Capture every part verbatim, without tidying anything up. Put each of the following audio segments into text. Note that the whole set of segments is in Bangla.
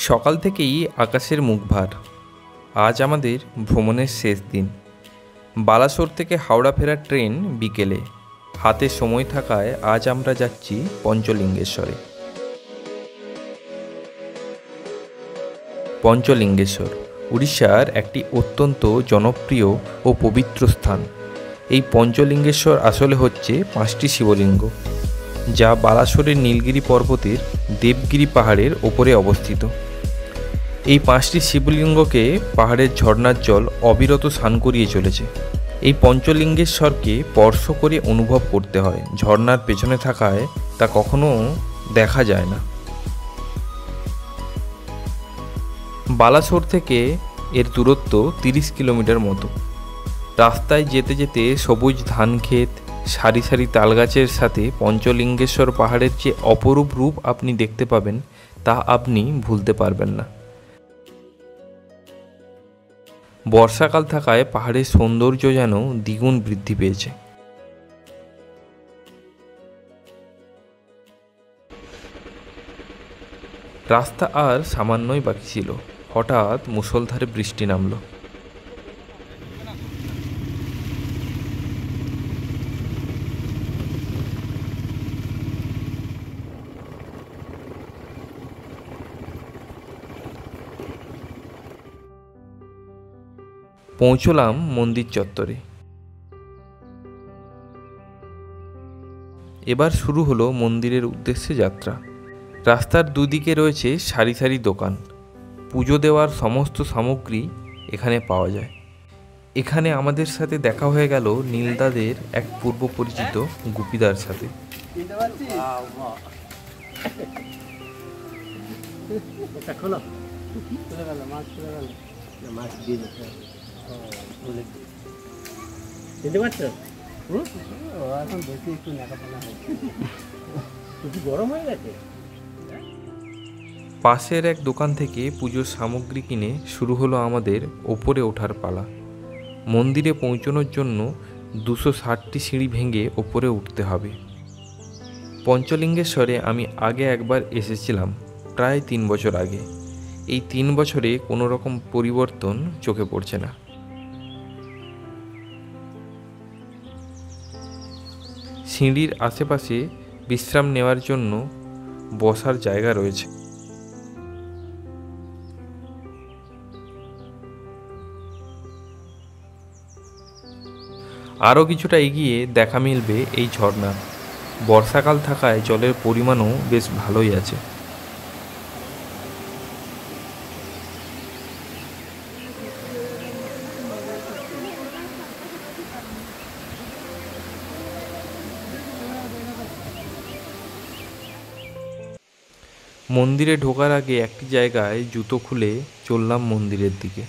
সকাল থেকেই আকাশের মুখভার। আজ আমাদের ভ্রমণের শেষ দিন। বালাসোর থেকে হাওড়া ফেরার ট্রেন বিকেলে। হাতে সময় থাকায় আজ আমরা যাচ্ছি পঞ্চলিঙ্গেশ্বরে। পঞ্চলিঙ্গেশ্বর উড়িষ্যার একটি অত্যন্ত জনপ্রিয় ও পবিত্র স্থান। এই পঞ্চলিঙ্গেশ্বর আসলে হচ্ছে পাঁচটি শিবলিঙ্গ, যা বালাসোরের নীলগিরি পর্বতের দেবগিরি পাহাড়ের ওপরে অবস্থিত। এই পাঁচটি শিবলিঙ্গকে পাহাড়ের ঝর্ণার জল অবিরত স্নান করিয়ে চলেছে। এই পঞ্চলিঙ্গেশ্বরকে স্পর্শ করে অনুভব করতে হয়, ঝর্ণার পেছনে থাকায় তা কখনো দেখা যায় না। বালাসোর থেকে এর দূরত্ব তিরিশ কিলোমিটার মতো। রাস্তায় যেতে যেতে সবুজ ধান ক্ষেত, সারি সারি তালগাছের সাথে পঞ্চলিঙ্গেশ্বর পাহাড়ের যে অপরূপ রূপ আপনি দেখতে পাবেন তা আপনি ভুলতে পারবেন না। বর্ষাকাল থাকায় পাহাড়ের সৌন্দর্য যেন দ্বিগুণ বৃদ্ধি পেয়েছে। রাস্তা আর সামান্যই বাকি ছিল, হঠাৎ মুষলধারে বৃষ্টি নামল। পৌঁছলাম মন্দির চত্বরে। এবার শুরু হলো মন্দিরের উদ্দেশ্যে যাত্রা। রাস্তার দুদিকে রয়েছে সারি সারি দোকান। পুজো দেওয়ার সমস্ত সামগ্রী এখানে পাওয়া যায়। এখানে আমাদের সাথে দেখা হয়ে গেল নীলদাদের এক পূর্ব পরিচিত গুপিদার সাথে। পাশের এক দোকান থেকে পুজোর সামগ্রী কিনে শুরু হলো আমাদের ওপরে ওঠার পালা। মন্দিরে পৌঁছানোর জন্য দুশো ষাটটি সিঁড়ি ভেঙে ওপরে উঠতে হবে। পঞ্চলিঙ্গেশ্বরে আমি আগে একবার এসেছিলাম, প্রায় তিন বছর আগে। এই তিন বছরে কোনো রকম পরিবর্তন চোখে পড়ছে না। সিঁড়ির আশেপাশে বিশ্রাম নেওয়ার জন্য বসার জায়গা রয়েছে। আরও কিছুটা এগিয়ে দেখা মিলবে এই ঝর্ণা। বর্ষাকাল থাকায় জলের পরিমাণও বেশ ভালোই আছে। মন্দিরে ঢোকার আগে একটি জায়গায় জুতো খুলে চললাম মন্দিরের দিকে।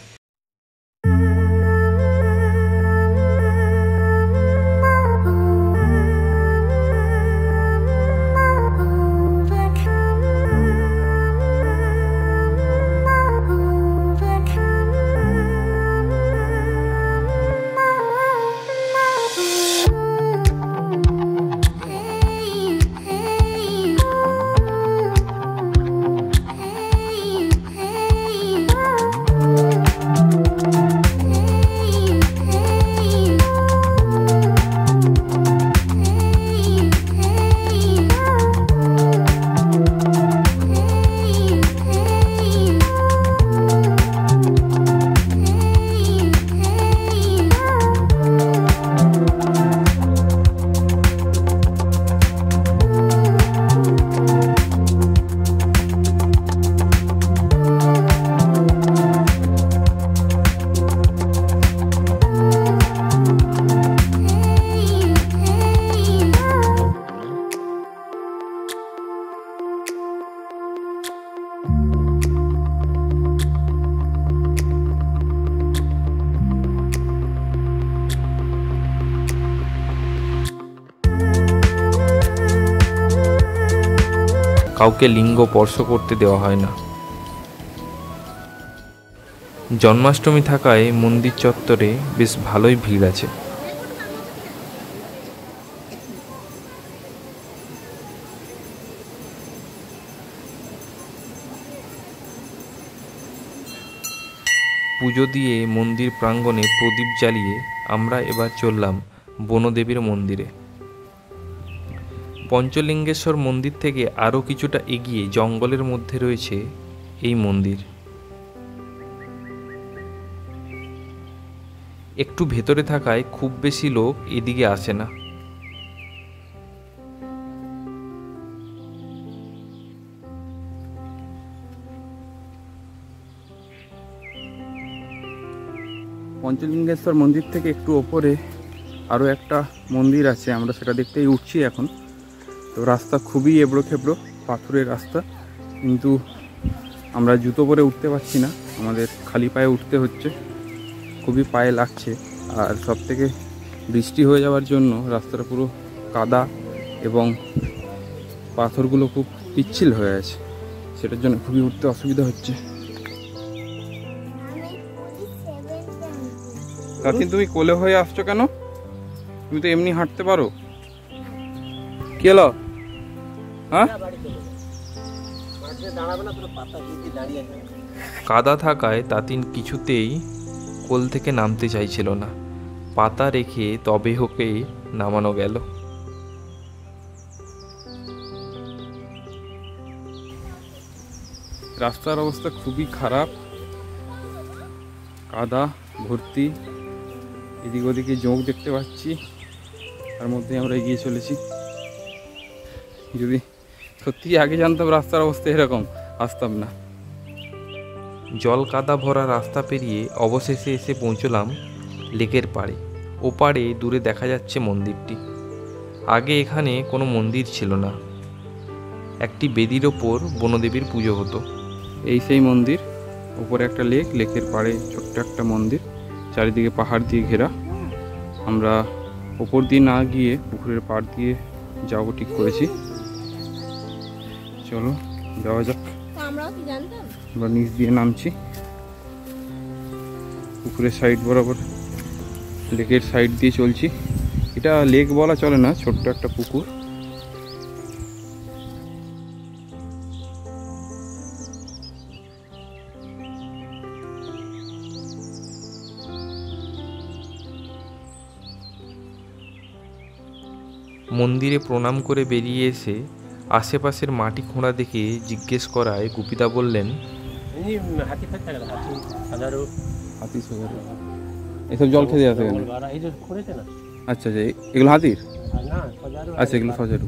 কাউকে লিঙ্গ স্পর্শ করতে দেওয়া হয় না। জন্মাষ্টমী থাকায় মন্দির চত্বরে বেশ ভালোই ভিড় আছে। পুজো দিয়ে মন্দির প্রাঙ্গণে প্রদীপ জ্বালিয়ে আমরা এবার চললাম বনদেবীর মন্দিরে। পঞ্চলিঙ্গেশ্বর মন্দির থেকে আরও কিছুটা এগিয়ে জঙ্গলের মধ্যে রয়েছে এই মন্দির। একটু ভেতরে থাকায় খুব বেশি লোক এদিকে আসে না। পঞ্চলিঙ্গেশ্বর মন্দির থেকে একটু ওপরে আরও একটা মন্দির আছে, আমরা সেটা দেখতেই উঠছি এখন। তো রাস্তা খুবই এবড়ো খেবড়ো, পাথরের রাস্তা, কিন্তু আমরা জুতো পরে উঠতে পারছি না, আমাদের খালি পায়ে উঠতে হচ্ছে, খুবই পায়ে লাগছে। আর সব থেকে বৃষ্টি হয়ে যাওয়ার জন্য রাস্তাটা পুরো কাদা এবং পাথরগুলো খুব পিচ্ছিল হয়ে আছে, সেটার জন্য খুবই উঠতে অসুবিধা হচ্ছে। তাতে তুমি কোলে হয়ে আসছো কেন? তুমি তো এমনি হাঁটতে পারো। কি হলো? হ্যাঁ, কাদা থাকায় তাতিন কিছুতেই কোল থেকে নামতে চাইছিল না। পাতা রেখে তবে ওকে নামানো গেল। রাস্তার অবস্থা খুবই খারাপ, কাদা ভর্তি, এদিক ওদিকে জোঁক দেখতে পাচ্ছি, তার মধ্যে আমরা এগিয়ে চলেছি। যদি সত্যি আগে জানতাম রাস্তার অবস্থা এরকম, আসতাম না। জল কাদা ভরা রাস্তা পেরিয়ে অবশেষে এসে পৌঁছলাম লেকের পাড়ে। ওপারে দূরে দেখা যাচ্ছে মন্দিরটি। আগে এখানে কোনো মন্দির ছিল না, একটি বেদির ওপর বনদেবীর পুজো হতো। এই সেই মন্দির, উপরে একটা লেক, লেকের পাড়ে ছোট্ট একটা মন্দির, চারিদিকে পাহাড় দিয়ে ঘেরা। আমরা ওপর দিয়ে না গিয়ে পুকুরের পাড় দিয়ে যাবো ঠিক করেছি। চলো যাওয়া যাক। আমরা নিচ দিয়ে নামছি, পুকুরের সাইড বরাবর লেকের সাইড দিয়ে চলছি। এটা লেক বলা চলে না, ছোট্ট একটা পুকুর। মন্দিরে প্রণাম করে বেরিয়ে এসে আশেপাশের মাটি খোঁড়া দেখে জিজ্ঞেস করায় গুপিদা বললেন, এসব জল খেতে আসে কেন? আচ্ছা আচ্ছা, এগুলো হাতির? আচ্ছা, এগুলো সজারু।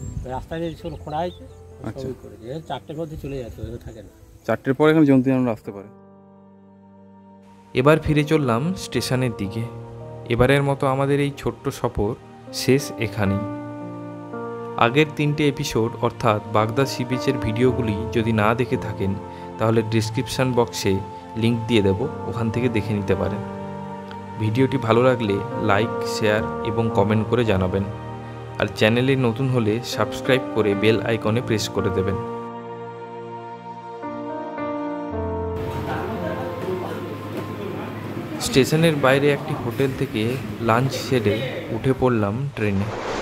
আচ্ছা, চারটের মধ্যে চলে যাচ্ছে, থাকে না, চারটের পরে এখানে জন্তু জানোয়ার আসতে পারে। এবার ফিরে চললাম স্টেশনের দিকে। এবারের মতো আমাদের এই ছোট্ট সফর শেষ এখানেই। আগের তিনটে এপিসোড অর্থাৎ বাগদা সি বিচের ভিডিওগুলি যদি না দেখে থাকেন তাহলে ডিসক্রিপশান বক্সে লিঙ্ক দিয়ে দেব, ওখান থেকে দেখে নিতে পারেন। ভিডিওটি ভালো লাগলে লাইক, শেয়ার এবং কমেন্ট করে জানাবেন। আর চ্যানেলে নতুন হলে সাবস্ক্রাইব করে বেল আইকনে প্রেস করে দেবেন। স্টেশনের বাইরে একটি হোটেল থেকে লাঞ্চ সেরে উঠে পড়লাম ট্রেনে।